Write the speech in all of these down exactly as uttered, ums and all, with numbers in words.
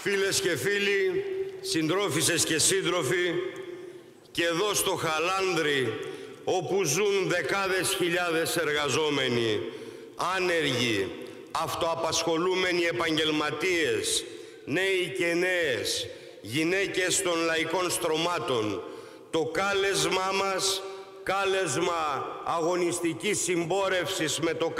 Φίλες και φίλοι, συντρόφισσες και σύντροφοι, και εδώ στο Χαλάνδρι, όπου ζουν δεκάδες χιλιάδες εργαζόμενοι, άνεργοι, αυτοαπασχολούμενοι επαγγελματίες, νέοι και νέες, γυναίκες των λαϊκών στρωμάτων, το κάλεσμά μας, κάλεσμα αγωνιστικής συμπόρευσης με το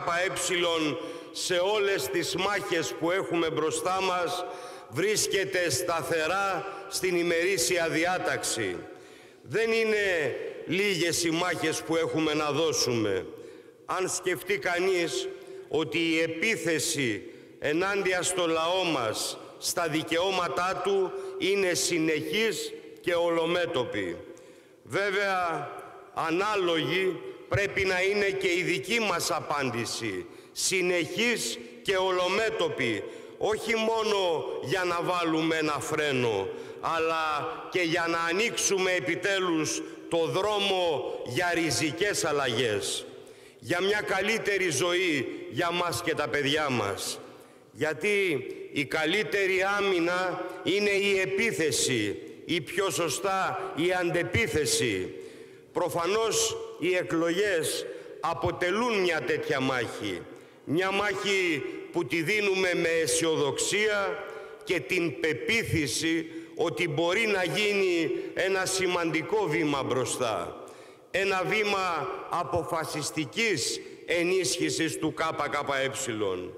ΚΚΕ σε όλες τις μάχες που έχουμε μπροστά μας, βρίσκεται σταθερά στην ημερήσια διάταξη. Δεν είναι λίγες οι μάχες που έχουμε να δώσουμε. Αν σκεφτεί κανείς ότι η επίθεση ενάντια στο λαό μας, στα δικαιώματά του, είναι συνεχής και ολομέτωπη. Βέβαια, ανάλογη πρέπει να είναι και η δική μας απάντηση, συνεχής και ολομέτωπη, όχι μόνο για να βάλουμε ένα φρένο, αλλά και για να ανοίξουμε επιτέλους το δρόμο για ριζικές αλλαγές, για μια καλύτερη ζωή για μας και τα παιδιά μας. Γιατί η καλύτερη άμυνα είναι η επίθεση, ή πιο σωστά η αντεπίθεση. Προφανώς οι εκλογές αποτελούν μια τέτοια μάχη. Μια μάχη που τη δίνουμε με αισιοδοξία και την πεποίθηση ότι μπορεί να γίνει ένα σημαντικό βήμα μπροστά. Ένα βήμα αποφασιστικής ενίσχυσης του ΚΚΕ.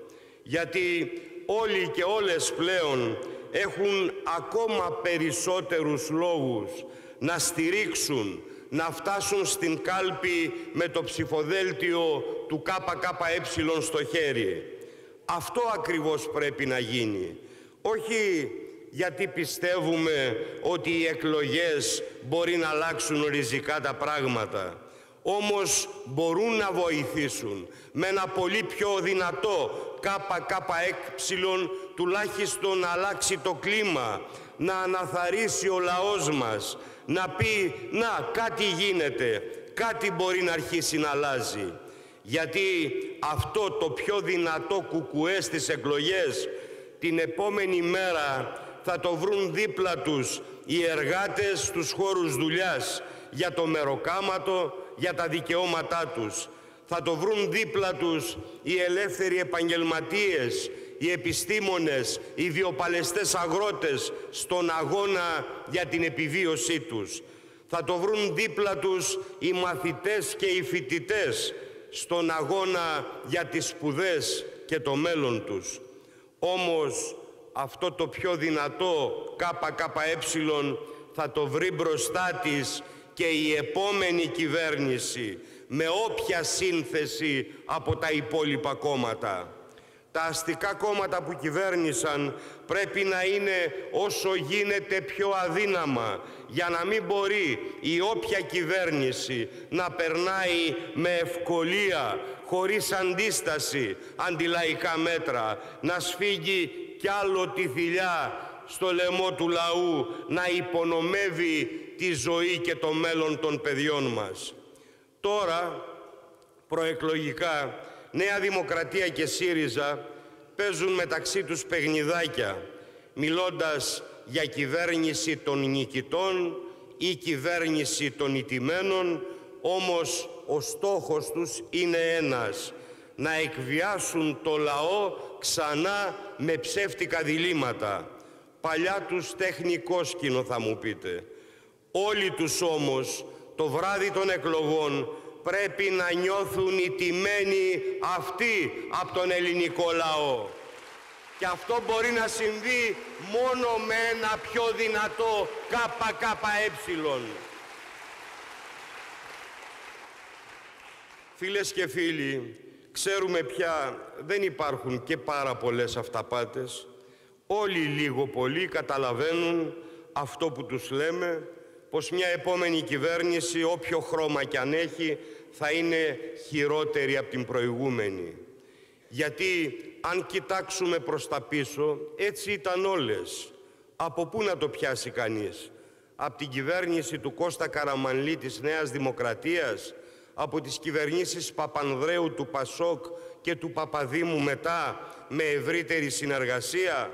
Γιατί όλοι και όλες πλέον έχουν ακόμα περισσότερους λόγους να στηρίξουν, να φτάσουν στην κάλπη με το ψηφοδέλτιο του ΚΚΕ στο χέρι. Αυτό ακριβώς πρέπει να γίνει. Όχι γιατί πιστεύουμε ότι οι εκλογές μπορεί να αλλάξουν ριζικά τα πράγματα. Όμως μπορούν να βοηθήσουν με ένα πολύ πιο δυνατό ΚΚΕ, τουλάχιστον να αλλάξει το κλίμα, να αναθαρρύσει ο λαός μας, να πει «να, κάτι γίνεται, κάτι μπορεί να αρχίσει να αλλάζει». Γιατί αυτό το πιο δυνατό κουκουέ στις εκλογές την επόμενη μέρα θα το βρουν δίπλα τους οι εργάτες στους χώρους δουλειάς για το μεροκάματο, για τα δικαιώματά τους. Θα το βρουν δίπλα τους οι ελεύθεροι επαγγελματίες, οι επιστήμονες, οι βιοπαλαιστές αγρότες στον αγώνα για την επιβίωσή τους. Θα το βρουν δίπλα τους οι μαθητές και οι φοιτητές στον αγώνα για τις σπουδές και το μέλλον τους. Όμως αυτό το πιο δυνατό ΚΚΕ θα το βρει μπροστά της και η επόμενη κυβέρνηση, με όποια σύνθεση από τα υπόλοιπα κόμματα. Τα αστικά κόμματα που κυβέρνησαν πρέπει να είναι όσο γίνεται πιο αδύναμα, για να μην μπορεί η όποια κυβέρνηση να περνάει με ευκολία, χωρίς αντίσταση, αντιλαϊκά μέτρα, να σφίγγει κι άλλο τη θηλιά στο λαιμό του λαού, να υπονομεύει τη ζωή και το μέλλον των παιδιών μας. Τώρα, προεκλογικά, Νέα Δημοκρατία και ΣΥΡΙΖΑ παίζουν μεταξύ τους παιχνιδάκια, μιλώντας για κυβέρνηση των νικητών ή κυβέρνηση των ηττημένων, όμως ο στόχος τους είναι ένας: να εκβιάσουν το λαό ξανά με ψεύτικα διλήμματα. Παλιά τους τεχνικόσκηνο, θα μου πείτε. Όλοι τους όμως το βράδυ των εκλογών πρέπει να νιώθουν ηττημένοι αυτοί από τον ελληνικό λαό. Και αυτό μπορεί να συμβεί μόνο με ένα πιο δυνατό ΚΚΕ. Φίλες και φίλοι, ξέρουμε πια δεν υπάρχουν και πάρα πολλές αυταπάτες. Όλοι λίγο πολύ καταλαβαίνουν αυτό που τους λέμε, πως μια επόμενη κυβέρνηση, όποιο χρώμα κι αν έχει, θα είναι χειρότερη από την προηγούμενη. Γιατί αν κοιτάξουμε προς τα πίσω, έτσι ήταν όλες. Από πού να το πιάσει κανείς? Από την κυβέρνηση του Κώστα Καραμανλή της Νέας Δημοκρατίας, από τις κυβερνήσεις Παπανδρέου του Πασόκ και του Παπαδήμου μετά, με ευρύτερη συνεργασία,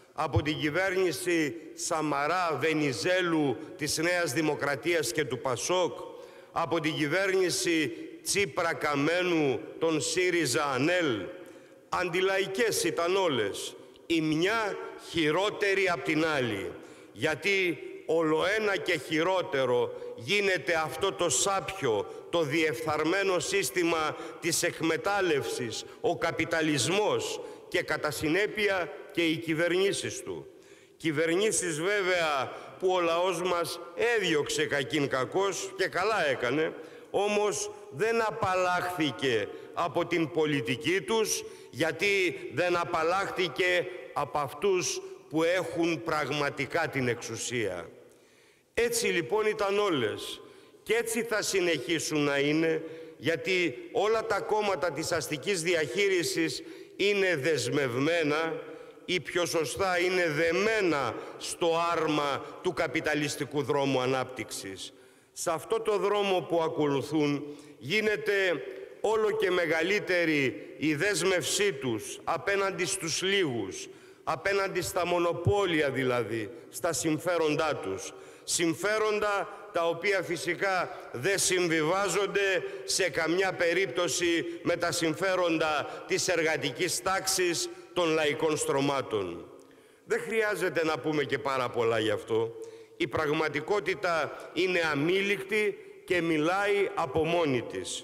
από την κυβέρνηση Σαμαρά, Βενιζέλου, της Νέας Δημοκρατίας και του Πασόκ, από την κυβέρνηση Τσίπρα Καμένου, των ΣΥΡΙΖΑ ΑΝΕΛ. Αντιλαϊκές ήταν όλες, η μια χειρότερη απ' την άλλη, γιατί ολοένα και χειρότερο γίνεται αυτό το σάπιο, το διεφθαρμένο σύστημα της εκμετάλλευσης, ο καπιταλισμός και κατά συνέπεια και οι κυβερνήσεις του. Κυβερνήσεις βέβαια που ο λαός μας έδιωξε κακήν κακός και καλά έκανε, όμως δεν απαλλάχθηκε από την πολιτική τους, γιατί δεν απαλλάχθηκε από αυτούς που έχουν πραγματικά την εξουσία. Έτσι λοιπόν ήταν όλες και έτσι θα συνεχίσουν να είναι, γιατί όλα τα κόμματα της αστικής διαχείρισης είναι δεσμευμένα ή πιο σωστά είναι δεμένα στο άρμα του καπιταλιστικού δρόμου ανάπτυξης. Σε αυτό το δρόμο που ακολουθούν γίνεται όλο και μεγαλύτερη η δέσμευσή τους απέναντι στους λίγους, απέναντι στα μονοπόλια δηλαδή, στα συμφέροντά τους. Συμφέροντα τα οποία φυσικά δεν συμβιβάζονται σε καμιά περίπτωση με τα συμφέροντα της εργατικής τάξης των λαϊκών στρωμάτων. Δεν χρειάζεται να πούμε και πάρα πολλά γι' αυτό. Η πραγματικότητα είναι αμήλικτη και μιλάει από μόνη της.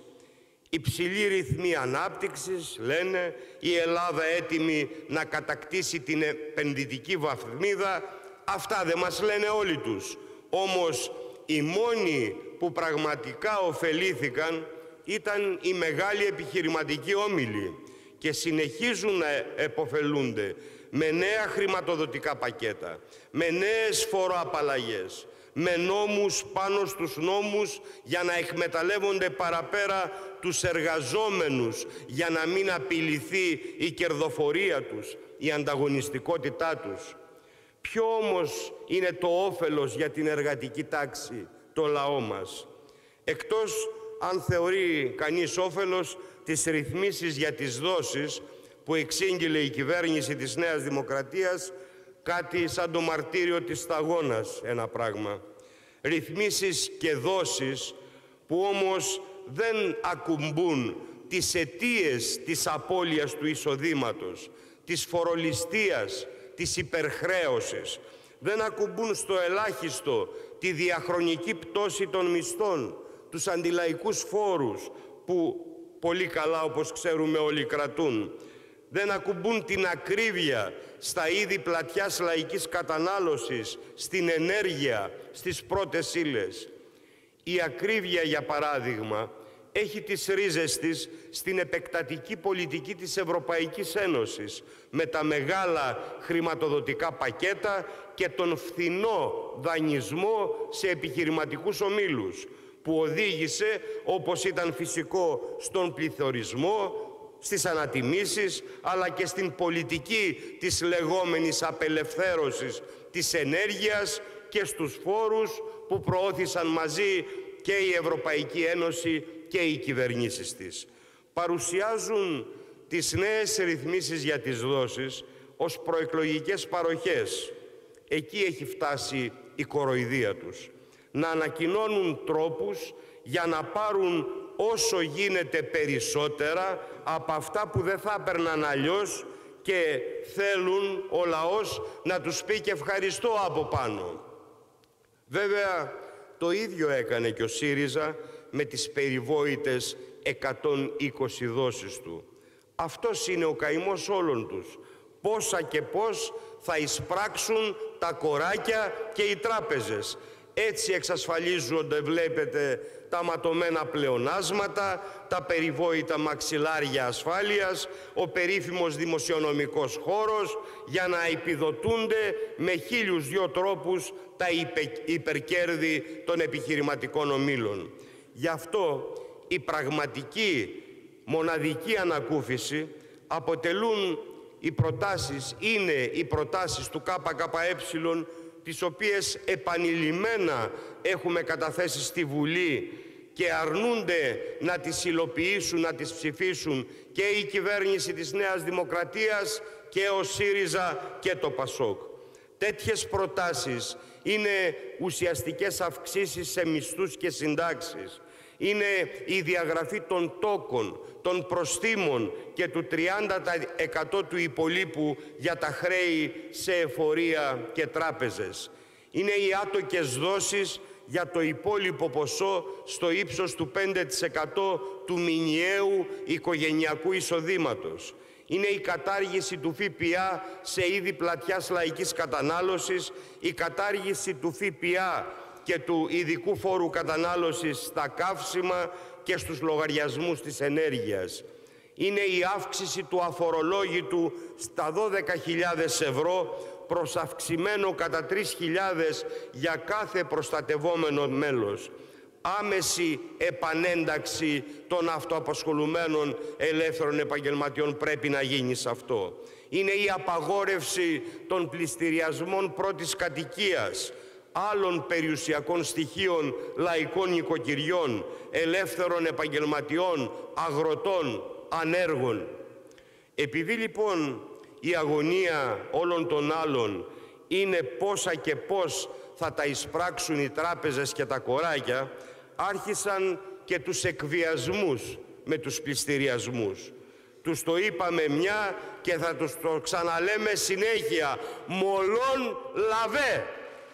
Υψηλή ρυθμή ανάπτυξης, λένε, η Ελλάδα έτοιμη να κατακτήσει την επενδυτική βαθμίδα. Αυτά δεν μας λένε όλοι τους. Όμως οι μόνοι που πραγματικά ωφελήθηκαν ήταν οι μεγάλοι επιχειρηματικοί όμιλοι και συνεχίζουν να επωφελούνται με νέα χρηματοδοτικά πακέτα, με νέες φοροαπαλλαγές, με νόμους πάνω στους νόμους για να εκμεταλλεύονται παραπέρα τους εργαζόμενους, για να μην απειληθεί η κερδοφορία τους, η ανταγωνιστικότητά τους. Ποιο όμως είναι το όφελος για την εργατική τάξη, το λαό μας? Εκτός αν θεωρεί κανείς όφελος τις ρυθμίσεις για τις δόσεις που εξήγηλε η κυβέρνηση της Νέας Δημοκρατίας, κάτι σαν το μαρτύριο της σταγόνας, ένα πράγμα. Ρυθμίσεις και δόσεις που όμως δεν ακουμπούν τις αιτίες της απώλειας του εισοδήματος, της φορολιστίας, της υπερχρέωσης. Δεν ακουμπούν στο ελάχιστο τη διαχρονική πτώση των μισθών, τους αντιλαϊκούς φόρους που πολύ καλά, όπως ξέρουμε, όλοι κρατούν. Δεν ακουμπούν την ακρίβεια στα είδη πλατιάς λαϊκής κατανάλωσης, στην ενέργεια, στις πρώτες ύλες. Η ακρίβεια, για παράδειγμα, έχει τις ρίζες της στην επεκτατική πολιτική της Ευρωπαϊκής Ένωσης, με τα μεγάλα χρηματοδοτικά πακέτα και τον φθηνό δανεισμό σε επιχειρηματικούς ομίλους, που οδήγησε, όπως ήταν φυσικό, στον πληθωρισμό, στις ανατιμήσεις, αλλά και στην πολιτική της λεγόμενης απελευθέρωσης της ενέργειας και στους φόρους που προώθησαν μαζί και η Ευρωπαϊκή Ένωση και οι κυβερνήσεις της. Παρουσιάζουν τις νέες ρυθμίσεις για τις δόσεις ως προεκλογικές παροχές. Εκεί έχει φτάσει η κοροϊδία τους. Να ανακοινώνουν τρόπους για να πάρουν όσο γίνεται περισσότερα από αυτά που δεν θα έπαιρναν αλλιώς και θέλουν ο λαός να τους πει και ευχαριστώ από πάνω. Βέβαια, το ίδιο έκανε και ο ΣΥΡΙΖΑ με τις περιβόητες εκατόν είκοσι δόσεις του. Αυτός είναι ο καημός όλων τους. Πόσα και πώς θα εισπράξουν τα κοράκια και οι τράπεζες. Έτσι εξασφαλίζονται, βλέπετε, τα ματωμένα πλεονάσματα, τα περιβόητα μαξιλάρια ασφάλειας, ο περίφημος δημοσιονομικός χώρος, για να επιδοτούνται με χίλιους δυο τρόπους τα υπερκέρδη των επιχειρηματικών ομίλων. Γι' αυτό η πραγματική μοναδική ανακούφιση αποτελούν οι προτάσεις, είναι οι προτάσεις του ΚΚΕ, τις οποίες επανειλημμένα έχουμε καταθέσει στη Βουλή και αρνούνται να τις υλοποιήσουν, να τις ψηφίσουν και η κυβέρνηση της Νέας Δημοκρατίας και ο ΣΥΡΙΖΑ και το ΠΑΣΟΚ. Τέτοιες προτάσεις είναι ουσιαστικές αυξήσεις σε μισθούς και συντάξεις. Είναι η διαγραφή των τόκων, των προστίμων και του τριάντα τοις εκατό του υπολείπου για τα χρέη σε εφορία και τράπεζες. Είναι οι άτοκες δόσεις για το υπόλοιπο ποσό στο ύψος του πέντε τοις εκατό του μηνιαίου οικογενειακού εισοδήματος. Είναι η κατάργηση του ΦΠΑ σε είδη πλατιάς λαϊκής κατανάλωσης, η κατάργηση του ΦΠΑ και του ειδικού φόρου κατανάλωσης στα καύσιμα και στους λογαριασμούς της ενέργειας. Είναι η αύξηση του αφορολόγητου στα δώδεκα χιλιάδες ευρώ προς αυξημένο κατά τρεις χιλιάδες για κάθε προστατευόμενο μέλος. Άμεση επανένταξη των αυτοαπασχολουμένων ελεύθερων επαγγελματιών πρέπει να γίνει σε αυτό. Είναι η απαγόρευση των πληστηριασμών πρώτης κατοικίας, άλλων περιουσιακών στοιχείων λαϊκών νοικοκυριών, ελεύθερων επαγγελματιών, αγροτών, ανέργων. Επειδή λοιπόν η αγωνία όλων των άλλων είναι πόσα και πώς θα τα εισπράξουν οι τράπεζες και τα κοράκια, άρχισαν και τους εκβιασμούς με τους πληστηριασμούς. Τους το είπαμε μια και θα τους το ξαναλέμε συνέχεια. Μολόν λαβέ.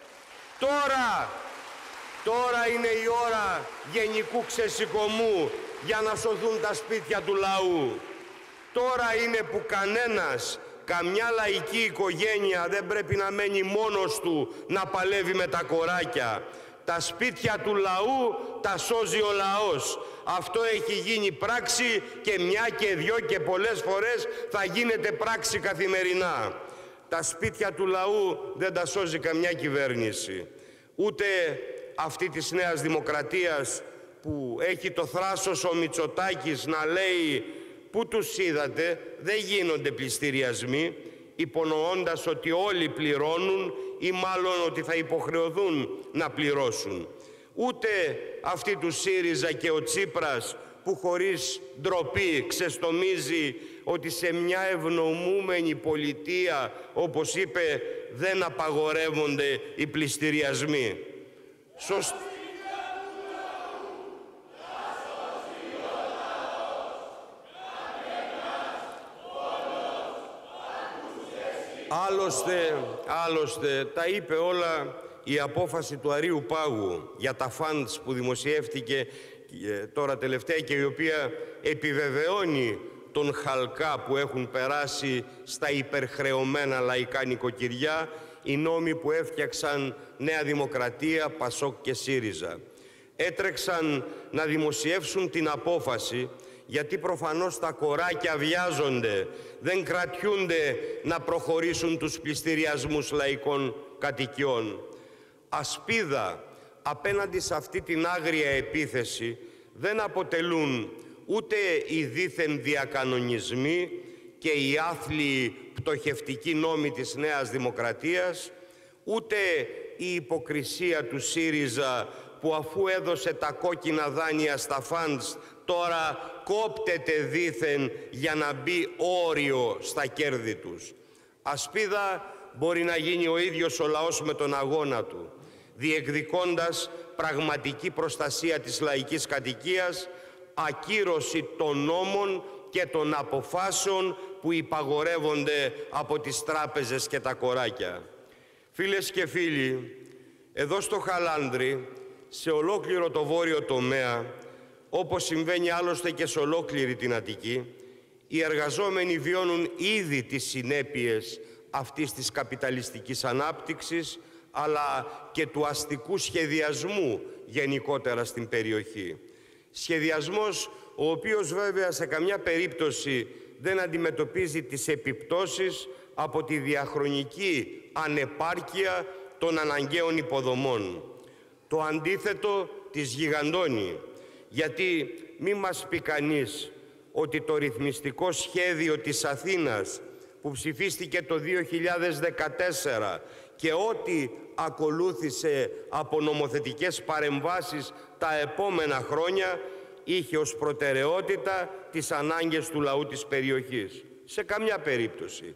Τώρα, τώρα είναι η ώρα γενικού ξεσηκωμού για να σωθούν τα σπίτια του λαού. Τώρα είναι που κανένας, καμιά λαϊκή οικογένεια δεν πρέπει να μένει μόνος του να παλεύει με τα κοράκια. Τα σπίτια του λαού τα σώζει ο λαός. Αυτό έχει γίνει πράξη και μια και δυο και πολλές φορές θα γίνεται πράξη καθημερινά. Τα σπίτια του λαού δεν τα σώζει καμιά κυβέρνηση. Ούτε αυτή της Νέας Δημοκρατίας που έχει το θράσος ο Μητσοτάκης να λέει «Πού τους είδατε, δεν γίνονται πληστηριασμοί», υπονοώντας ότι όλοι πληρώνουν ή μάλλον ότι θα υποχρεωθούν να πληρώσουν. Ούτε αυτή του ΣΥΡΙΖΑ και ο Τσίπρας που χωρίς ντροπή ξεστομίζει ότι σε μια ευνοούμενη πολιτεία, όπως είπε, δεν απαγορεύονται οι πληστηριασμοί. Σωστ... Άλλωστε, άλλωστε, τα είπε όλα η απόφαση του Αρείου Πάγου για τα φαντς που δημοσιεύτηκε τώρα τελευταία και η οποία επιβεβαιώνει τον χαλκά που έχουν περάσει στα υπερχρεωμένα λαϊκά νοικοκυριά οι νόμοι που έφτιαξαν Νέα Δημοκρατία, ΠΑΣΟΚ και ΣΥΡΙΖΑ. Έτρεξαν να δημοσιεύσουν την απόφαση γιατί προφανώς τα κοράκια βιάζονται, δεν κρατιούνται να προχωρήσουν τους πληστηριασμούς λαϊκών κατοικιών. Ασπίδα απέναντι σε αυτή την άγρια επίθεση δεν αποτελούν ούτε οι δίθεν διακανονισμοί και οι άθλιοι πτωχευτικοί νόμοι της Νέας Δημοκρατίας, ούτε η υποκρισία του ΣΥΡΙΖΑ που αφού έδωσε τα κόκκινα δάνεια στα φαντς τώρα κόπτεται δήθεν για να μπει όριο στα κέρδη τους. Ασπίδα μπορεί να γίνει ο ίδιος ο λαός με τον αγώνα του, διεκδικώντας πραγματική προστασία της λαϊκής κατοικίας, ακύρωση των νόμων και των αποφάσεων που υπαγορεύονται από τις τράπεζες και τα κοράκια. Φίλες και φίλοι, εδώ στο Χαλάνδρι, σε ολόκληρο το βόρειο τομέα, όπως συμβαίνει άλλωστε και σε ολόκληρη την Αττική, οι εργαζόμενοι βιώνουν ήδη τις συνέπειες αυτής της καπιταλιστικής ανάπτυξης, αλλά και του αστικού σχεδιασμού γενικότερα στην περιοχή. Σχεδιασμός ο οποίος βέβαια σε καμιά περίπτωση δεν αντιμετωπίζει τις επιπτώσεις από τη διαχρονική ανεπάρκεια των αναγκαίων υποδομών. Το αντίθετο της γιγαντώνει, γιατί μη μας πει κανείς ότι το ρυθμιστικό σχέδιο της Αθήνας που ψηφίστηκε το δύο χιλιάδες δεκατέσσερα και ό,τι ακολούθησε από νομοθετικές παρεμβάσεις τα επόμενα χρόνια είχε ως προτεραιότητα τις ανάγκες του λαού της περιοχής. Σε καμιά περίπτωση.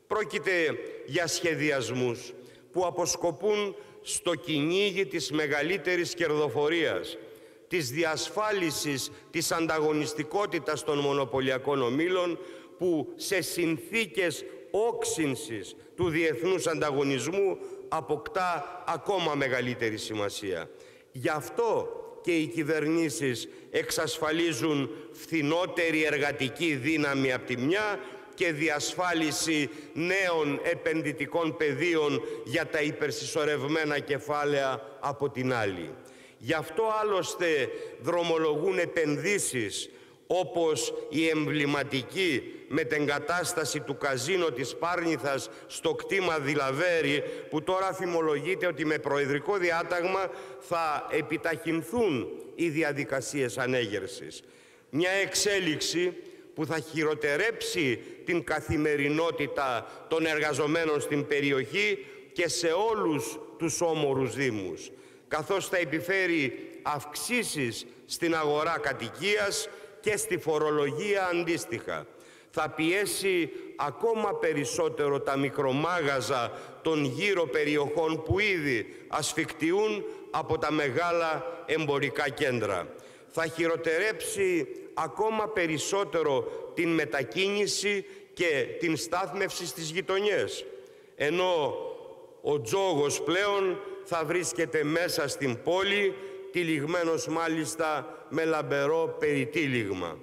Πρόκειται για σχεδιασμούς που αποσκοπούν στο κυνήγι της μεγαλύτερης κερδοφορίας, της διασφάλισης της ανταγωνιστικότητας των μονοπωλιακών ομίλων, που σε συνθήκες όξυνσης του διεθνούς ανταγωνισμού αποκτά ακόμα μεγαλύτερη σημασία. Γι' αυτό και οι κυβερνήσεις εξασφαλίζουν φθηνότερη εργατική δύναμη από τη μια και διασφάλιση νέων επενδυτικών πεδίων για τα υπερσυσσωρευμένα κεφάλαια από την άλλη. Γι' αυτό άλλωστε δρομολογούν επενδύσεις όπως η εμβληματική μετεγκατάσταση του καζίνο της Πάρνηθας στο κτήμα Δηλαβέρη, που τώρα φημολογείται ότι με προεδρικό διάταγμα θα επιταχυνθούν οι διαδικασίες ανέγερσης. Μια εξέλιξη που θα χειροτερέψει την καθημερινότητα των εργαζομένων στην περιοχή και σε όλους τους όμορους δήμους, καθώς θα επιφέρει αυξήσεις στην αγορά κατοικίας και στη φορολογία αντίστοιχα. Θα πιέσει ακόμα περισσότερο τα μικρομάγαζα των γύρω περιοχών που ήδη ασφικτιούν από τα μεγάλα εμπορικά κέντρα. Θα χειροτερέψει ακόμα περισσότερο την μετακίνηση και την στάθμευση στις γειτονιές, ενώ ο τζόγος πλέον θα βρίσκεται μέσα στην πόλη, τυλιγμένος μάλιστα με λαμπερό περιτύλιγμα.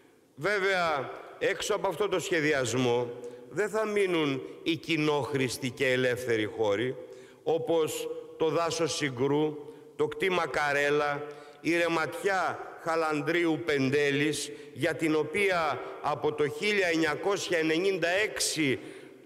Βέβαια, έξω από αυτό το σχεδιασμό δεν θα μείνουν οι κοινόχρηστοι και ελεύθεροι χώροι, όπως το δάσος Συγκρού, το κτήμα Καρέλα, η ρεματιά Χαλανδρίου Πεντέλης, για την οποία από το χίλια εννιακόσια ενενήντα έξι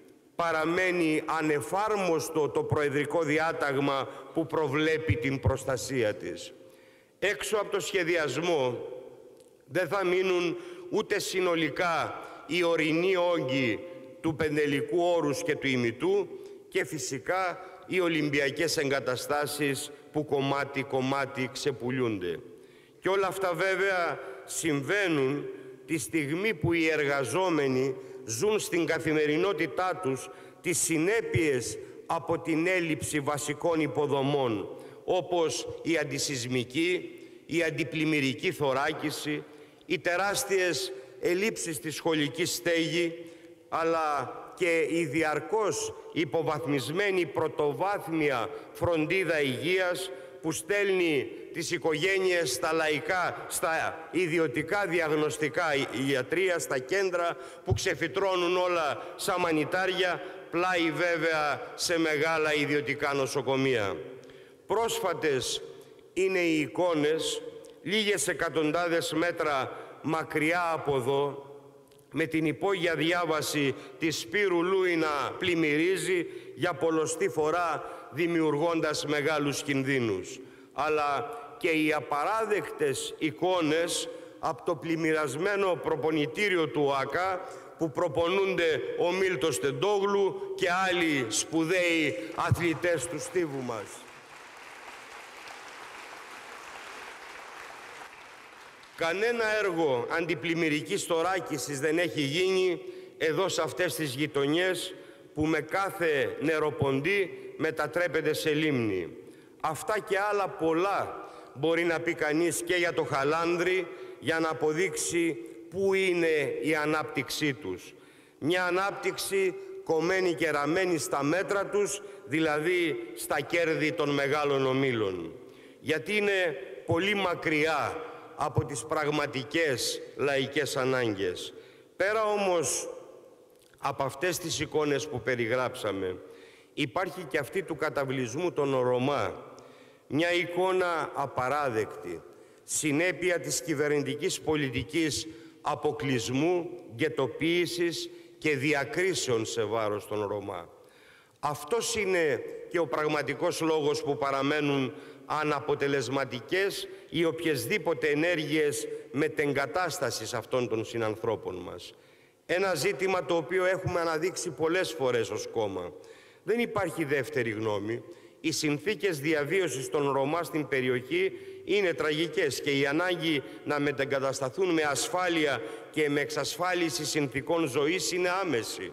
παραμένει ανεφάρμοστο το προεδρικό διάταγμα που προβλέπει την προστασία της. Έξω από το σχεδιασμό δεν θα μείνουν ούτε συνολικά οι ορεινοί όγκοι του Πεντελικού Όρους και του Ημιτού και φυσικά οι Ολυμπιακές εγκαταστάσεις που κομμάτι-κομμάτι ξεπουλούνται. Και όλα αυτά βέβαια συμβαίνουν τη στιγμή που οι εργαζόμενοι ζουν στην καθημερινότητά τους τις συνέπειες από την έλλειψη βασικών υποδομών, όπως η αντισυσμική, η αντιπλημμυρική θωράκιση, οι τεράστιες ελλείψεις στη σχολική στέγη, αλλά και η διαρκώς υποβαθμισμένη πρωτοβάθμια φροντίδα υγείας που στέλνει τις οικογένειες στα λαϊκά, στα ιδιωτικά διαγνωστικά ιατρεία, στα κέντρα που ξεφυτρώνουν όλα σαν μανιτάρια, πλάι βέβαια σε μεγάλα ιδιωτικά νοσοκομεία. Πρόσφατες είναι οι εικόνες, λίγες εκατοντάδες μέτρα μακριά από εδώ, με την υπόγεια διάβαση της Σπύρου Λούι να πλημμυρίζει για πολλοστή φορά, δημιουργώντας μεγάλους κινδύνους. Αλλά και οι απαράδεκτες εικόνες από το πλημμυρασμένο προπονητήριο του ΟΑΚΑ, που προπονούνται ο Μίλτος Τεντόγλου και άλλοι σπουδαίοι αθλητές του στίβου μας. Κανένα έργο αντιπλημμυρικής θωράκισης δεν έχει γίνει εδώ σε αυτές τις γειτονιές που με κάθε νεροποντή μετατρέπεται σε λίμνη. Αυτά και άλλα πολλά μπορεί να πει κανείς και για το Χαλάνδρι για να αποδείξει πού είναι η ανάπτυξή τους. Μια ανάπτυξη κομμένη και ραμμένη στα μέτρα τους, δηλαδή στα κέρδη των μεγάλων ομίλων. Γιατί είναι πολύ μακριά από τις πραγματικές λαϊκές ανάγκες. Πέρα όμως από αυτές τις εικόνες που περιγράψαμε, υπάρχει και αυτή του καταβλισμού των Ρωμά. Μια εικόνα απαράδεκτη, συνέπεια της κυβερνητικής πολιτικής αποκλεισμού, γκετοποίησης και διακρίσεων σε βάρος των Ρωμά. Αυτός είναι και ο πραγματικός λόγος που παραμένουν αναποτελεσματικές οι οποιασδήποτε ενέργειες μετεγκατάστασης αυτών των συνανθρώπων μας. Ένα ζήτημα το οποίο έχουμε αναδείξει πολλές φορές ως κόμμα. Δεν υπάρχει δεύτερη γνώμη. Οι συνθήκες διαβίωσης των Ρωμά στην περιοχή είναι τραγικές και η ανάγκη να μετεγκατασταθούν με ασφάλεια και με εξασφάλιση συνθήκων ζωής είναι άμεση.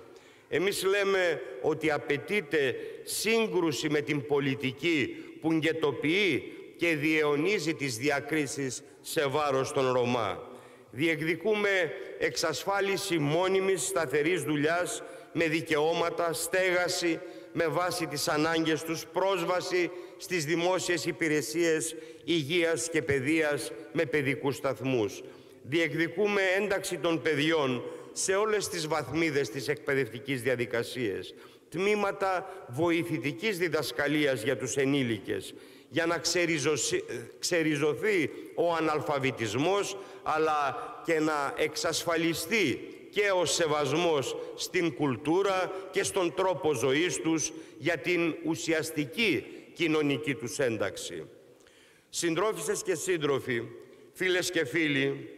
Εμείς λέμε ότι απαιτείται σύγκρουση με την πολιτική που γετοποιεί και διαιωνίζει τις διακρίσεις σε βάρος των Ρωμά. Διεκδικούμε εξασφάλιση μόνιμης σταθερής δουλειάς με δικαιώματα, στέγαση με βάση τις ανάγκες τους, πρόσβαση στις δημόσιες υπηρεσίες υγείας και παιδείας με παιδικούς σταθμούς. Διεκδικούμε ένταξη των παιδιών σε όλες τις βαθμίδες της εκπαιδευτικής διαδικασίας, τμήματα βοηθητικής διδασκαλίας για τους ενήλικες, για να ξεριζωθεί ο αναλφαβητισμός, αλλά και να εξασφαλιστεί και ο σεβασμός στην κουλτούρα και στον τρόπο ζωής τους για την ουσιαστική κοινωνική τους ένταξη. Συντρόφισσες και σύντροφοι, φίλες και φίλοι,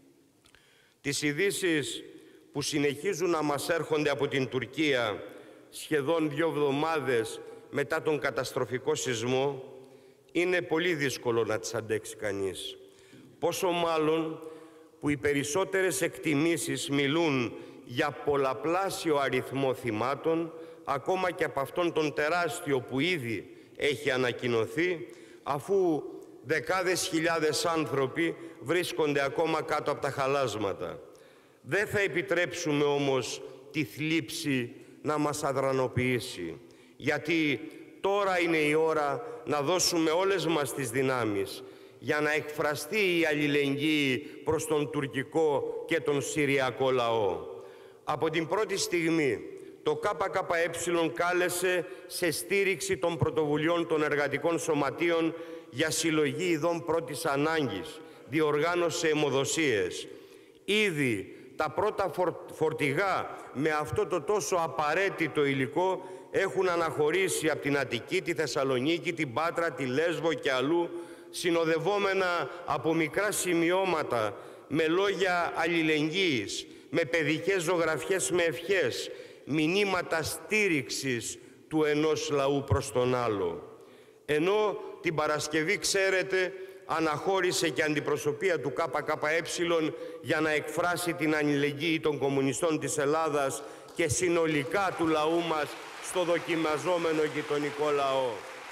τις ειδήσεις που συνεχίζουν να μας έρχονται από την Τουρκία σχεδόν δύο εβδομάδες μετά τον καταστροφικό σεισμό, είναι πολύ δύσκολο να τις αντέξει κανείς. Πόσο μάλλον που οι περισσότερες εκτιμήσεις μιλούν για πολλαπλάσιο αριθμό θυμάτων, ακόμα και από αυτόν τον τεράστιο που ήδη έχει ανακοινωθεί, αφού δεκάδες χιλιάδες άνθρωποι βρίσκονται ακόμα κάτω από τα χαλάσματα. Δεν θα επιτρέψουμε όμως τη θλίψη να μας αδρανοποιήσει, γιατί τώρα είναι η ώρα να δώσουμε όλες μας τις δυνάμεις για να εκφραστεί η αλληλεγγύη προς τον τουρκικό και τον συριακό λαό. Από την πρώτη στιγμή το ΚΚΕ κάλεσε σε στήριξη των πρωτοβουλειών των εργατικών σωματείων για συλλογή ειδών πρώτης ανάγκης, διοργάνωσε αιμοδοσίες. Ήδη τα πρώτα φορτηγά με αυτό το τόσο απαραίτητο υλικό έχουν αναχωρήσει από την Αττική, τη Θεσσαλονίκη, την Πάτρα, τη Λέσβο και αλλού, συνοδευόμενα από μικρά σημειώματα με λόγια αλληλεγγύης, με παιδικές ζωγραφιές με ευχές, μηνύματα στήριξης του ενός λαού προς τον άλλο. Ενώ την Παρασκευή, ξέρετε, αναχώρησε και αντιπροσωπεία του ΚΚΕ για να εκφράσει την αλληλεγγύη των κομμουνιστών της Ελλάδας και συνολικά του λαού μας στο δοκιμαζόμενο γειτονικό λαό.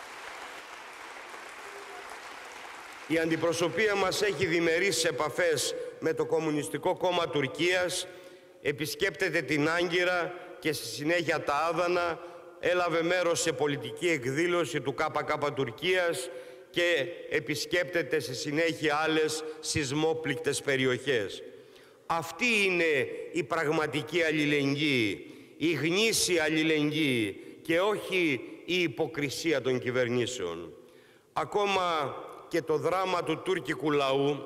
Η αντιπροσωπεία μας έχει διμερείς επαφές με το Κομμουνιστικό Κόμμα Τουρκίας, επισκέπτεται την Άγκυρα και στη συνέχεια τα Άδανα, έλαβε μέρος σε πολιτική εκδήλωση του ΚΚ Τουρκίας και επισκέπτεται στη συνέχεια άλλες σεισμόπληκτες περιοχές. Αυτή είναι η πραγματική αλληλεγγύη, η γνήσια αλληλεγγύη και όχι η υποκρισία των κυβερνήσεων. Ακόμα και το δράμα του τουρκικού λαού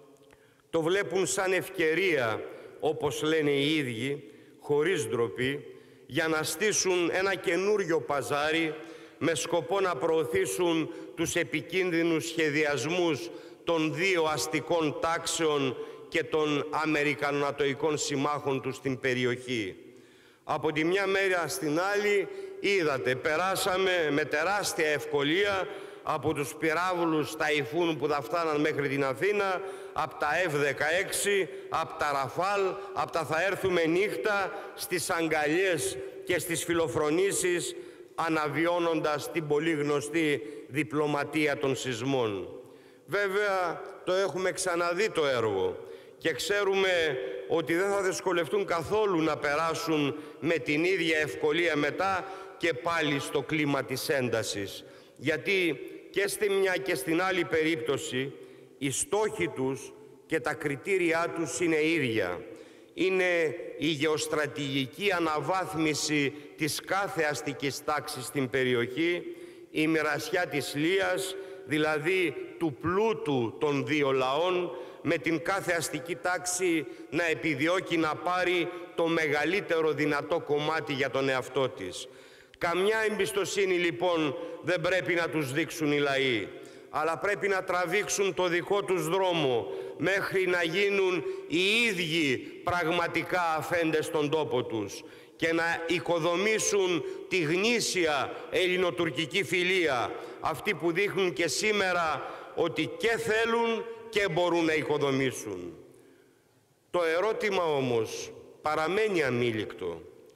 το βλέπουν σαν ευκαιρία, όπως λένε οι ίδιοι, χωρίς ντροπή, για να στήσουν ένα καινούριο παζάρι με σκοπό να προωθήσουν τους επικίνδυνους σχεδιασμούς των δύο αστικών τάξεων και των αμερικανονατοικών συμμάχων τους στην περιοχή. Από τη μια μέρα στην άλλη, είδατε, περάσαμε με τεράστια ευκολία από τους πυράβλους Ταϊφούν που θα φτάναν μέχρι την Αθήνα, από τα εφ δεκαέξι, από τα Ραφάλ, από τα θα έρθουμε νύχτα, στις αγκαλιές και στις φιλοφρονήσεις, αναβιώνοντας την πολύ γνωστή διπλωματία των σεισμών. Βέβαια, το έχουμε ξαναδεί το έργο και ξέρουμε ότι δεν θα δυσκολευτούν καθόλου να περάσουν με την ίδια ευκολία μετά και πάλι στο κλίμα της έντασης. Γιατί και στη μια και στην άλλη περίπτωση οι στόχοι τους και τα κριτήριά τους είναι ίδια. Είναι η γεωστρατηγική αναβάθμιση της κάθε αστικής τάξης στην περιοχή, η μοιρασιά της Λίας, δηλαδή του πλούτου των δύο λαών, με την κάθε αστική τάξη να επιδιώκει να πάρει το μεγαλύτερο δυνατό κομμάτι για τον εαυτό της. Καμιά εμπιστοσύνη λοιπόν δεν πρέπει να τους δείξουν οι λαοί, αλλά πρέπει να τραβήξουν το δικό τους δρόμο μέχρι να γίνουν οι ίδιοι πραγματικά αφέντες στον τόπο τους και να οικοδομήσουν τη γνήσια ελληνοτουρκική φιλία, αυτή που δείχνουν και σήμερα ότι και θέλουν και μπορούν να οικοδομήσουν. Το ερώτημα όμως παραμένει αμήλικτο.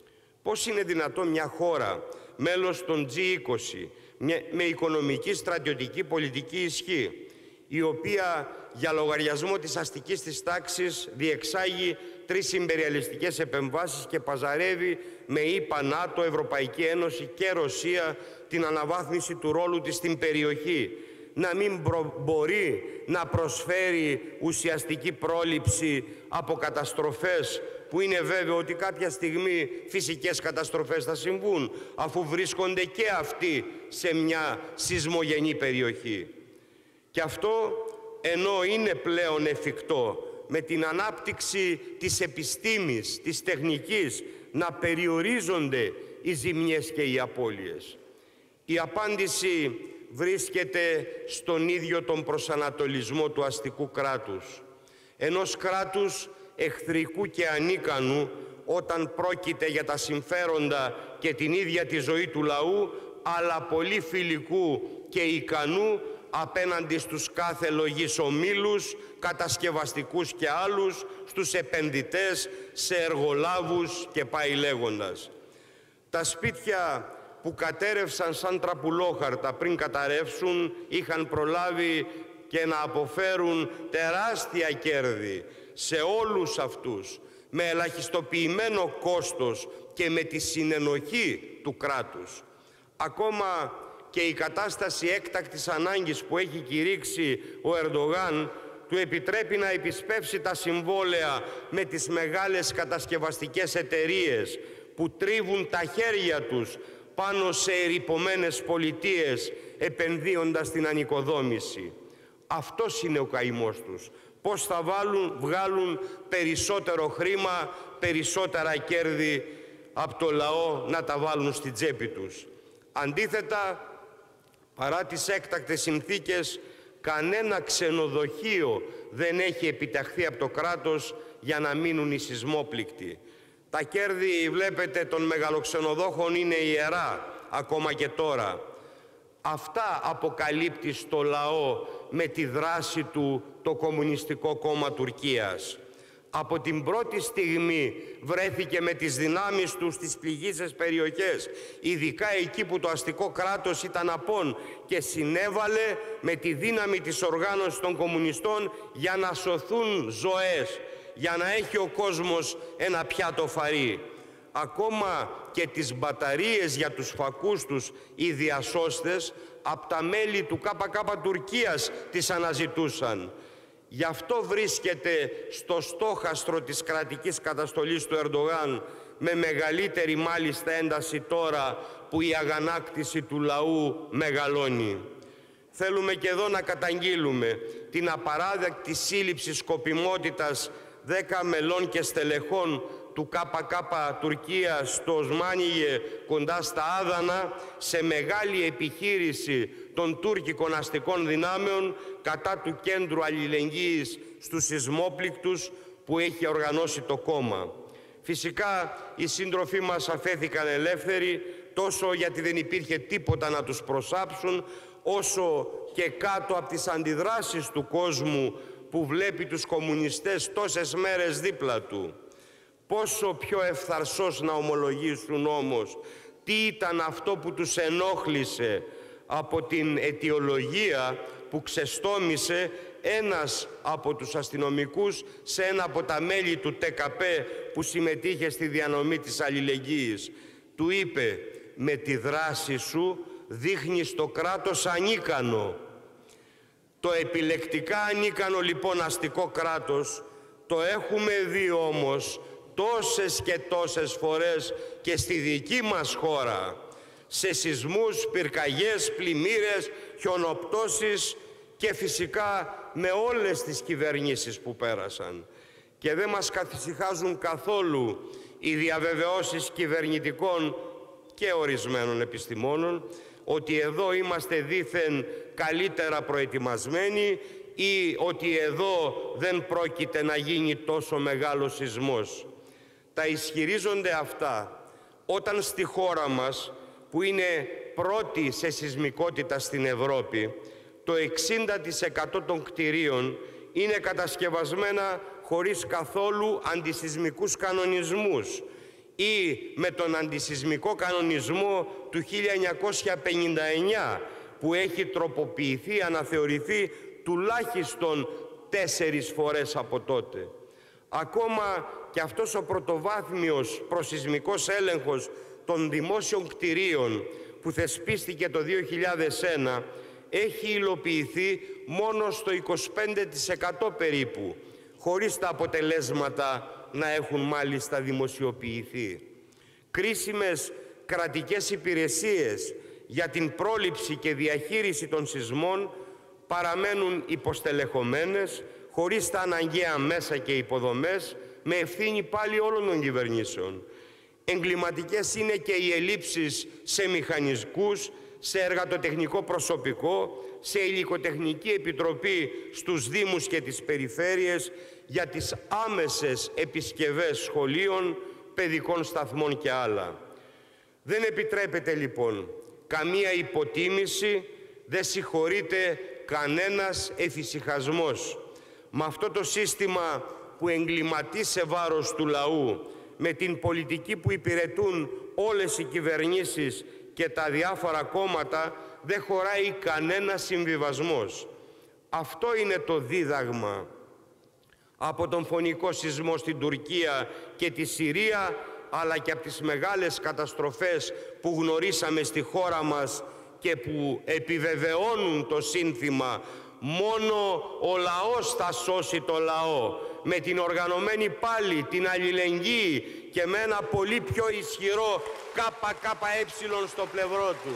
Πώς είναι δυνατόν μια χώρα, μέλος των τζι είκοσι, με οικονομική, στρατιωτική, πολιτική ισχύ, η οποία για λογαριασμό της αστικής της τάξης διεξάγει τρεις ιμπεριαλιστικές επεμβάσεις και παζαρεύει με ΗΠΑ, ΝΑΤΟ, Ευρωπαϊκή Ένωση και Ρωσία την αναβάθμιση του ρόλου της στην περιοχή, να μην μπορεί να προσφέρει ουσιαστική πρόληψη από καταστροφές, που είναι βέβαιο ότι κάποια στιγμή φυσικές καταστροφές θα συμβούν, αφού βρίσκονται και αυτοί σε μια σεισμογενή περιοχή. Και αυτό, ενώ είναι πλέον εφικτό με την ανάπτυξη της επιστήμης, της τεχνικής, να περιορίζονται οι ζημιές και οι απώλειες. Η απάντηση βρίσκεται στον ίδιο τον προσανατολισμό του αστικού κράτους. Ενός κράτους εχθρικού και ανίκανου όταν πρόκειται για τα συμφέροντα και την ίδια τη ζωή του λαού, αλλά πολύ φιλικού και ικανού απέναντι στους κάθε λογής ομίλους, κατασκευαστικούς και άλλους, στους επενδυτές, σε εργολάβους και πάει λέγοντας. Τα σπίτια που κατέρευσαν σαν τραπουλόχαρτα πριν καταρρεύσουν είχαν προλάβει και να αποφέρουν τεράστια κέρδη σε όλους αυτούς, με ελαχιστοποιημένο κόστος και με τη συνενοχή του κράτους. Ακόμα και η κατάσταση έκτακτης ανάγκης που έχει κηρύξει ο Ερντογάν του επιτρέπει να επισπεύσει τα συμβόλαια με τις μεγάλες κατασκευαστικές εταιρείες που τρίβουν τα χέρια τους πάνω σε ερειπωμένες πολιτείες, επενδύοντας στην ανοικοδόμηση. Αυτός είναι ο καημός τους. Πώς θα βάλουν, βγάλουν περισσότερο χρήμα, περισσότερα κέρδη από το λαό να τα βάλουν στην τσέπη τους. Αντίθετα, παρά τις έκτακτες συνθήκες, κανένα ξενοδοχείο δεν έχει επιταχθεί από το κράτος για να μείνουν οι σεισμόπληκτοι. Τα κέρδη, βλέπετε, των μεγαλοξενοδόχων είναι ιερά, ακόμα και τώρα. Αυτά αποκαλύπτει στο λαό με τη δράση του το Κομμουνιστικό Κόμμα Τουρκίας. Από την πρώτη στιγμή βρέθηκε με τις δυνάμεις του στις πληγείσες περιοχές, ειδικά εκεί που το αστικό κράτος ήταν απόν, και συνέβαλε με τη δύναμη της οργάνωσης των κομμουνιστών για να σωθούν ζωές, για να έχει ο κόσμος ένα πιάτο φαρί. Ακόμα και τις μπαταρίες για τους φακούς τους οι διασώστες από τα μέλη του ΚΚ Τουρκίας τις αναζητούσαν. Γι' αυτό βρίσκεται στο στόχαστρο της κρατικής καταστολής του Ερντογάν, με μεγαλύτερη μάλιστα ένταση τώρα που η αγανάκτηση του λαού μεγαλώνει. Θέλουμε και εδώ να καταγγείλουμε την απαράδεκτη σύλληψη σκοπιμότητας δέκα μελών και στελεχών του ΚΚ Τουρκίας στο Οσμάνιγε, κοντά στα Άδανα, σε μεγάλη επιχείρηση των τουρκικών αστικών δυνάμεων κατά του Κέντρου Αλληλεγγύης στους σεισμόπληκτους που έχει οργανώσει το κόμμα. Φυσικά οι σύντροφοί μας αφέθηκαν ελεύθεροι, τόσο γιατί δεν υπήρχε τίποτα να τους προσάψουν, όσο και κάτω από τις αντιδράσεις του κόσμου που βλέπει τους κομμουνιστές τόσες μέρες δίπλα του. Πόσο πιο ευθαρσώς να ομολογήσουν όμως τι ήταν αυτό που τους ενόχλησε από την αιτιολογία που ξεστόμησε ένας από τους αστυνομικούς σε ένα από τα μέλη του ΤΚΠ που συμμετείχε στη διανομή της αλληλεγγύης. Του είπε, με τη δράση σου δείχνεις το κράτος ανίκανο. Το επιλεκτικά ανίκανο λοιπόν αστικό κράτος το έχουμε δει όμως τόσες και τόσες φορές και στη δική μας χώρα, σε σεισμούς, πυρκαγιές, πλημμύρες, χιονοπτώσεις και φυσικά με όλες τις κυβερνήσεις που πέρασαν. Και δεν μας καθησυχάζουν καθόλου οι διαβεβαιώσεις κυβερνητικών και ορισμένων επιστημόνων ότι εδώ είμαστε δήθεν καλύτερα προετοιμασμένοι ή ότι εδώ δεν πρόκειται να γίνει τόσο μεγάλος σεισμός. Τα ισχυρίζονται αυτά όταν στη χώρα μας, που είναι πρώτη σε σεισμικότητα στην Ευρώπη, το εξήντα τοις εκατό των κτηρίων είναι κατασκευασμένα χωρίς καθόλου αντισεισμικούς κανονισμούς ή με τον αντισυσμικό κανονισμό του χίλια εννιακόσια πενήντα εννιά που έχει τροποποιηθεί, αναθεωρηθεί τουλάχιστον τέσσερις φορές από τότε. Ακόμα και αυτός ο πρωτοβάθμιος προσυσμικός έλεγχος των δημόσιων κτηρίων που θεσπίστηκε το δύο χιλιάδες ένα έχει υλοποιηθεί μόνο στο είκοσι πέντε τοις εκατό περίπου, χωρίς τα αποτελέσματα να έχουν μάλιστα δημοσιοποιηθεί. Κρίσιμες κρατικές υπηρεσίες για την πρόληψη και διαχείριση των σεισμών παραμένουν υποστελεχωμένες, χωρίς τα αναγκαία μέσα και υποδομές, με ευθύνη πάλι όλων των κυβερνήσεων. Εγκληματικές είναι και οι ελλείψεις σε μηχανικούς, σε εργατοτεχνικό προσωπικό, σε υλικοτεχνική επιτροπή στους Δήμους και τις περιφέρειες για τις άμεσες επισκευές σχολείων, παιδικών σταθμών και άλλα. Δεν επιτρέπεται λοιπόν καμία υποτίμηση, δεν συγχωρείται κανένας εφησυχασμός. Με αυτό το σύστημα που εγκληματεί σε βάρος του λαού, με την πολιτική που υπηρετούν όλες οι κυβερνήσεις και τα διάφορα κόμματα, δεν χωράει κανένα συμβιβασμός. Αυτό είναι το δίδαγμα από τον φωνικό σεισμό στην Τουρκία και τη Συρία, αλλά και από τις μεγάλες καταστροφές που γνωρίσαμε στη χώρα μας και που επιβεβαιώνουν το σύνθημα «Μόνο ο λαός θα σώσει το λαό», με την οργανωμένη πάλι, την αλληλεγγύη και με ένα πολύ πιο ισχυρό ΚΚΕ στο πλευρό του.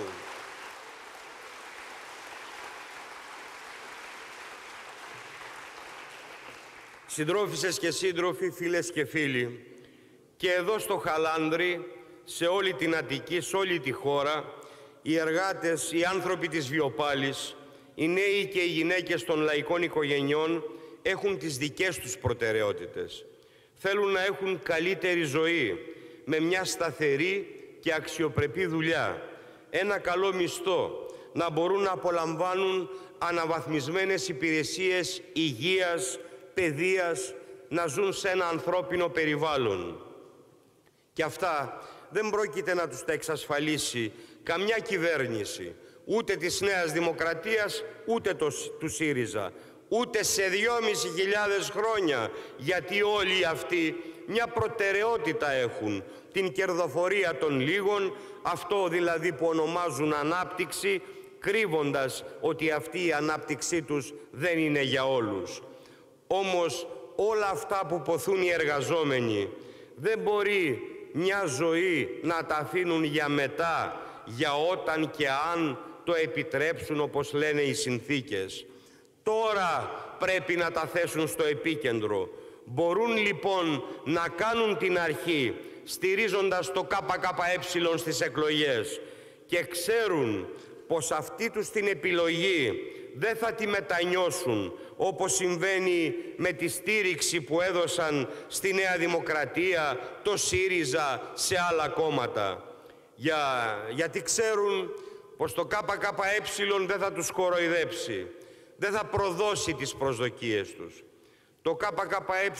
Συντρόφισσες και σύντροφοι, φίλες και φίλοι, και εδώ στο Χαλάνδρι, σε όλη την Αττική, σε όλη τη χώρα, οι εργάτες, οι άνθρωποι της Βιοπάλης, οι νέοι και οι γυναίκες των λαϊκών οικογενειών έχουν τις δικές τους προτεραιότητες. Θέλουν να έχουν καλύτερη ζωή, με μια σταθερή και αξιοπρεπή δουλειά, ένα καλό μισθό, να μπορούν να απολαμβάνουν αναβαθμισμένες υπηρεσίες υγείας, παιδείας, να ζουν σε ένα ανθρώπινο περιβάλλον. Και αυτά δεν πρόκειται να τους τα εξασφαλίσει καμιά κυβέρνηση, ούτε της Νέας Δημοκρατίας, ούτε το, του ΣΥΡΙΖΑ, ούτε σε δυόμισι χιλιάδες χρόνια, γιατί όλοι αυτοί μια προτεραιότητα έχουν, την κερδοφορία των λίγων, αυτό δηλαδή που ονομάζουν ανάπτυξη, κρύβοντας ότι αυτή η ανάπτυξή τους δεν είναι για όλους. Όμως όλα αυτά που ποθούν οι εργαζόμενοι δεν μπορεί μια ζωή να τα αφήνουν για μετά, για όταν και αν το επιτρέψουν, όπως λένε οι συνθήκες. Τώρα πρέπει να τα θέσουν στο επίκεντρο. Μπορούν λοιπόν να κάνουν την αρχή στηρίζοντας το ΚΚΕ στις εκλογές και ξέρουν πως αυτή τους την επιλογή δεν θα τη μετανιώσουν, όπως συμβαίνει με τη στήριξη που έδωσαν στη Νέα Δημοκρατία, το ΣΥΡΙΖΑ, σε άλλα κόμματα. Για, γιατί ξέρουν πως το ΚΚΕ δεν θα τους κοροϊδέψει, δεν θα προδώσει τις προσδοκίες τους. Το ΚΚΕ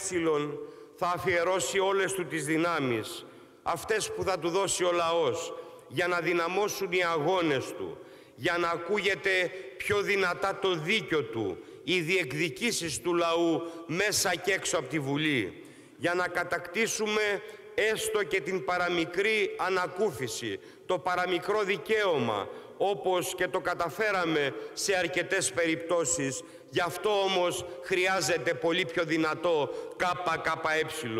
θα αφιερώσει όλες του τις δυνάμεις, αυτές που θα του δώσει ο λαός, για να δυναμώσουν οι αγώνες του, για να ακούγεται πιο δυνατά το δίκιο του, οι διεκδικήσεις του λαού μέσα και έξω από τη Βουλή, για να κατακτήσουμε έστω και την παραμικρή ανακούφιση, το παραμικρό δικαίωμα, όπως και το καταφέραμε σε αρκετές περιπτώσεις. Γι' αυτό όμως χρειάζεται πολύ πιο δυνατό ΚΚΕ.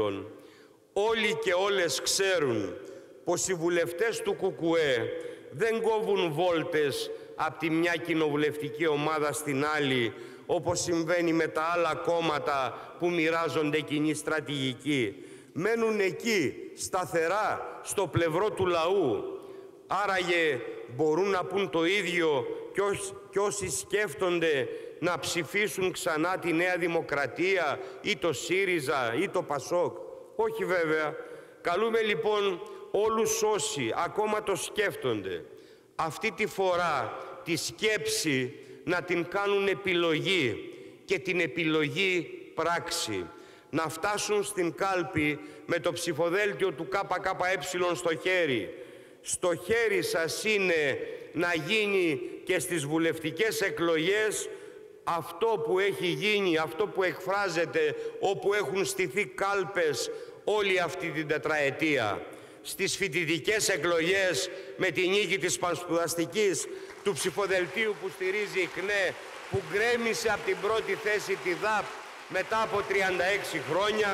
Όλοι και όλες ξέρουν πως οι βουλευτές του ΚΚΕ δεν κόβουν βόλτες από τη μια κοινοβουλευτική ομάδα στην άλλη, όπως συμβαίνει με τα άλλα κόμματα που μοιράζονται κοινή στρατηγική. Μένουν εκεί, σταθερά, στο πλευρό του λαού. Άραγε μπορούν να πούν το ίδιο κι όσοι, κι όσοι σκέφτονται να ψηφίσουν ξανά τη Νέα Δημοκρατία ή το ΣΥΡΙΖΑ ή το ΠΑΣΟΚ? Όχι βέβαια. Καλούμε λοιπόν όλους όσοι ακόμα το σκέφτονται, αυτή τη φορά τη σκέψη να την κάνουν επιλογή και την επιλογή πράξη. να φτάσουν στην κάλπη με το ψηφοδέλτιο του ΚΚΕ στο χέρι. Στο χέρι σας είναι να γίνει και στις βουλευτικές εκλογές αυτό που έχει γίνει, αυτό που εκφράζεται όπου έχουν στηθεί κάλπες όλη αυτή την τετραετία. Στις φοιτητικές εκλογές με τη νίκη της πανσπουδαστικής του ψηφοδελτίου που στηρίζει η ΚΝΕ, που γκρέμισε από την πρώτη θέση τη ΔΑΠ μετά από τριάντα έξι χρόνια,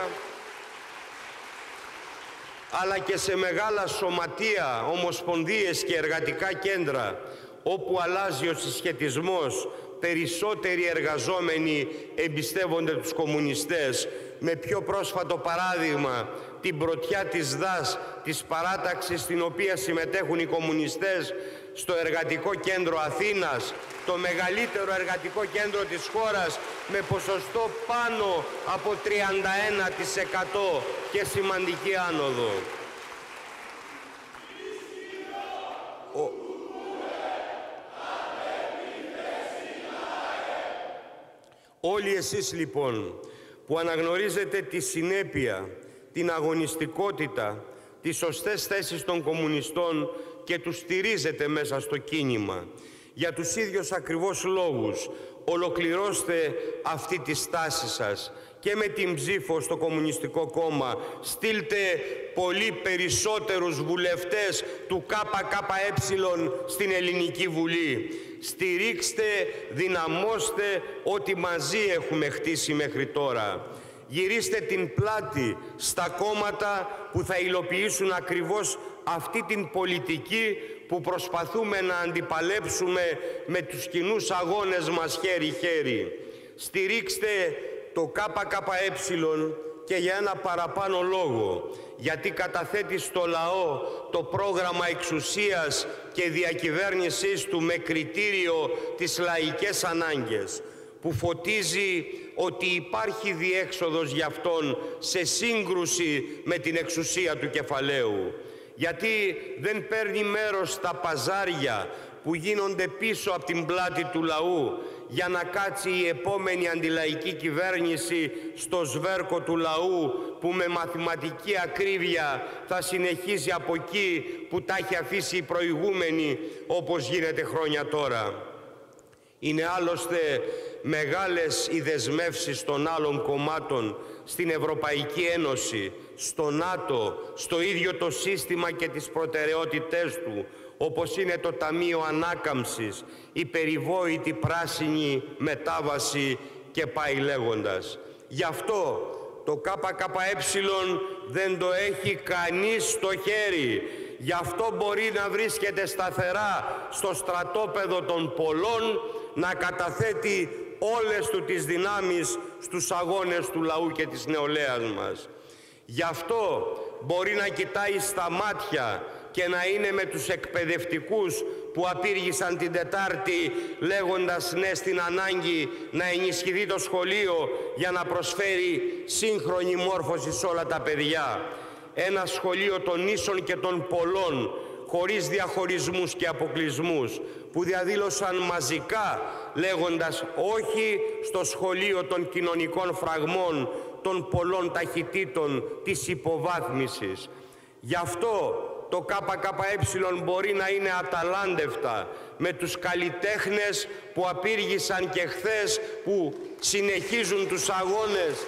αλλά και σε μεγάλα σωματεία, ομοσπονδίες και εργατικά κέντρα, όπου αλλάζει ο συσχετισμός, περισσότεροι εργαζόμενοι εμπιστεύονται τους κομμουνιστές, με πιο πρόσφατο παράδειγμα την πρωτιά της ΔΑΣ, της παράταξης στην οποία συμμετέχουν οι κομμουνιστές στο Εργατικό Κέντρο Αθήνας, το μεγαλύτερο εργατικό κέντρο της χώρας, με ποσοστό πάνω από τριάντα ένα τοις εκατό και σημαντική άνοδο. Ο... Όλοι εσείς λοιπόν που αναγνωρίζετε τη συνέπεια, την αγωνιστικότητα, τις σωστές θέσεις των κομμουνιστών και τους στηρίζετε μέσα στο κίνημα, για τους ίδιους ακριβώς λόγους ολοκληρώστε αυτή τη στάση σας και με την ψήφο στο Κομμουνιστικό Κόμμα. Στείλτε πολύ περισσότερους βουλευτές του ΚΚΕ στην Ελληνική Βουλή. Στηρίξτε, δυναμώστε ό,τι μαζί έχουμε χτίσει μέχρι τώρα. Γυρίστε την πλάτη στα κόμματα που θα υλοποιήσουν ακριβώς αυτή την πολιτική που προσπαθούμε να αντιπαλέψουμε με τους κοινούς αγώνες μας χέρι-χέρι. Στηρίξτε το ΚΚΕ και για ένα παραπάνω λόγο, γιατί καταθέτει στο λαό το πρόγραμμα εξουσίας και διακυβέρνησής του με κριτήριο τις λαϊκές ανάγκες, που φωτίζει ότι υπάρχει διέξοδος για αυτόν σε σύγκρουση με την εξουσία του κεφαλαίου. Γιατί δεν παίρνει μέρος στα παζάρια που γίνονται πίσω από την πλάτη του λαού για να κάτσει η επόμενη αντιλαϊκή κυβέρνηση στο σβέρκο του λαού, που με μαθηματική ακρίβεια θα συνεχίζει από εκεί που τα έχει αφήσει η προηγούμενη, όπως γίνεται χρόνια τώρα. Είναι άλλωστε μεγάλες οι δεσμεύσεις των άλλων κομμάτων στην Ευρωπαϊκή Ένωση, στο ΝΑΤΟ, στο ίδιο το σύστημα και τις προτεραιότητές του, όπως είναι το Ταμείο Ανάκαμψης, η περιβόητη πράσινη μετάβαση και πάει λέγοντας. Γι' αυτό το ΚΚΕ δεν το έχει κανείς στο χέρι. Γι' αυτό μπορεί να βρίσκεται σταθερά στο στρατόπεδο των πολλών, να καταθέτει όλες του τις δυνάμεις στους αγώνες του λαού και της νεολαίας μας. Γι' αυτό μπορεί να κοιτάει στα μάτια και να είναι με τους εκπαιδευτικούς που απήργησαν την Τετάρτη λέγοντας ναι στην ανάγκη να ενισχυθεί το σχολείο για να προσφέρει σύγχρονη μόρφωση σε όλα τα παιδιά. Ένα σχολείο των ίσων και των πολλών, χωρίς διαχωρισμούς και αποκλεισμούς, που διαδήλωσαν μαζικά λέγοντας όχι στο σχολείο των κοινωνικών φραγμών, των πολλών ταχυτήτων, της υποβάθμισης. Γι' αυτό το ΚΚΕ μπορεί να είναι αταλάντευτα με τους καλλιτέχνες που απήργησαν και χθες, που συνεχίζουν τους αγώνες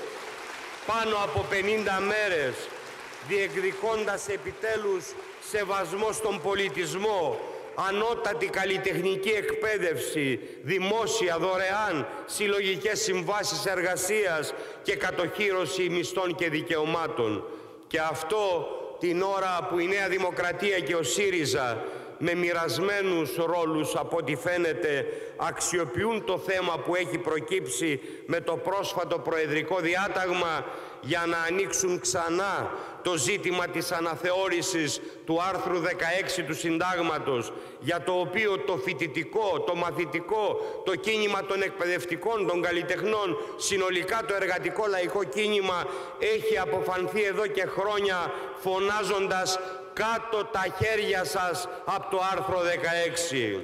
πάνω από πενήντα μέρες, διεκδικώντας επιτέλους σεβασμό στον πολιτισμό, ανώτατη καλλιτεχνική εκπαίδευση, δημόσια, δωρεάν, συλλογικές συμβάσεις εργασίας και κατοχύρωση μισθών και δικαιωμάτων. Και αυτό την ώρα που η Νέα Δημοκρατία και ο ΣΥΡΙΖΑ με μοιρασμένους ρόλους από ό,τι φαίνεται αξιοποιούν το θέμα που έχει προκύψει με το πρόσφατο προεδρικό διάταγμα για να ανοίξουν ξανά το ζήτημα της αναθεώρησης του άρθρου δεκαέξι του Συντάγματος, για το οποίο το φοιτητικό, το μαθητικό, το κίνημα των εκπαιδευτικών, των καλλιτεχνών, συνολικά το εργατικό λαϊκό κίνημα έχει αποφανθεί εδώ και χρόνια φωνάζοντας κάτω τα χέρια σας από το άρθρο δεκαέξι.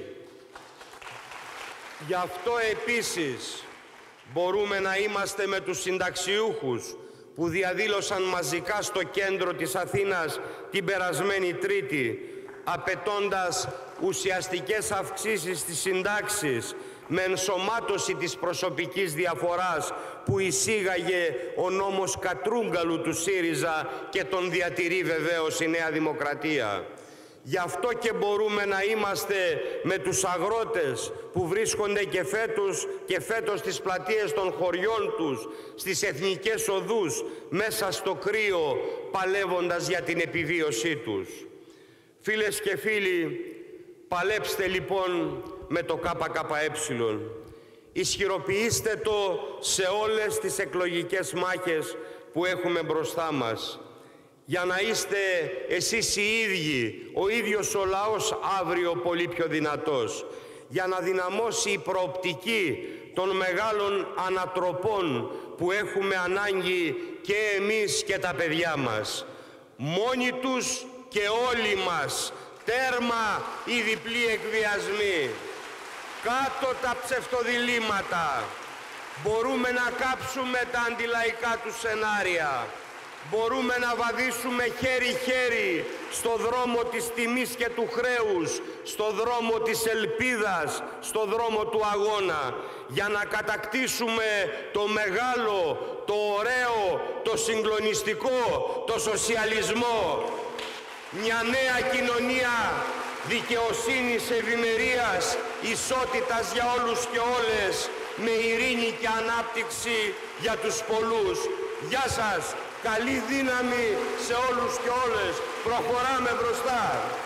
Γι' αυτό επίσης μπορούμε να είμαστε με τους συνταξιούχους που διαδήλωσαν μαζικά στο κέντρο της Αθήνας την περασμένη Τρίτη, απαιτώντας ουσιαστικές αυξήσεις στις συντάξεις με ενσωμάτωση της προσωπικής διαφοράς που εισήγαγε ο νόμος Κατρούγκαλου του ΣΥΡΙΖΑ και τον διατηρεί βεβαίως η Νέα Δημοκρατία. Γι' αυτό και μπορούμε να είμαστε με τους αγρότες που βρίσκονται και φέτος, και φέτος στις πλατείες των χωριών τους, στις εθνικές οδούς, μέσα στο κρύο, παλεύοντας για την επιβίωσή τους. Φίλες και φίλοι, παλέψτε λοιπόν με το ΚΚΕ. Ισχυροποιήστε το σε όλες τις εκλογικές μάχες που έχουμε μπροστά μας, για να είστε εσείς οι ίδιοι, ο ίδιος ο λαός αύριο πολύ πιο δυνατός, για να δυναμώσει η προοπτική των μεγάλων ανατροπών που έχουμε ανάγκη και εμείς και τα παιδιά μας. Μόνοι τους και όλοι μας, τέρμα οι διπλοί εκβιασμοί. Κάτω τα ψευτοδιλήμματα. Μπορούμε να κάψουμε τα αντιλαϊκά του σενάρια. Μπορούμε να βαδίσουμε χέρι-χέρι στο δρόμο της τιμής και του χρέους, στο δρόμο της ελπίδας, στο δρόμο του αγώνα, για να κατακτήσουμε το μεγάλο, το ωραίο, το συγκλονιστικό, το σοσιαλισμό. Μια νέα κοινωνία δικαιοσύνης, ευημερίας, ισότητας για όλους και όλες, με ειρήνη και ανάπτυξη για τους πολλούς. Γεια σας, καλή δύναμη σε όλους και όλες. Προχωράμε μπροστά.